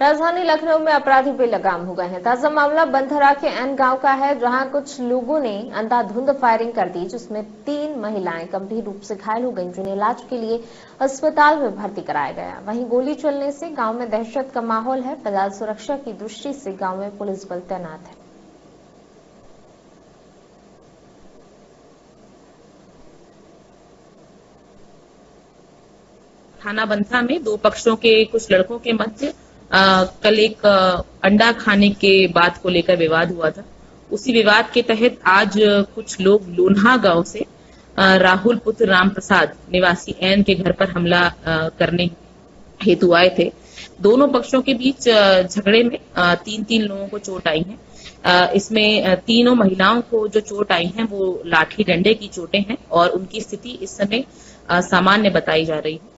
राजधानी लखनऊ में अपराधी बेलगाम हो गए हैं। ताजा मामला बंधरा के एन गांव का है, जहां कुछ लोगों ने अंधाधुंध फायरिंग कर दी, जिसमें 3 महिलाएं गंभीर रूप से घायल हो गईं, जिन्हें इलाज के लिए अस्पताल में भर्ती कराया गया। वहीं गोली चलने से गांव में दहशत का माहौल है। फिलहाल सुरक्षा की दृष्टि से गांव में पुलिस बल तैनात है। थाना बंधरा में दो पक्षों के कुछ लड़कों के मध्य कल एक अंडा खाने के बात को लेकर विवाद हुआ था। उसी विवाद के तहत आज कुछ लोग लोन्हा गांव से राहुल पुत्र राम प्रसाद निवासी एन के घर पर हमला करने हेतु आए थे। दोनों पक्षों के बीच झगड़े में 3 लोगों को चोट आई है। इसमें तीनों महिलाओं को जो चोट आई है वो लाठी डंडे की चोटें हैं और उनकी स्थिति इस समय सामान्य बताई जा रही है।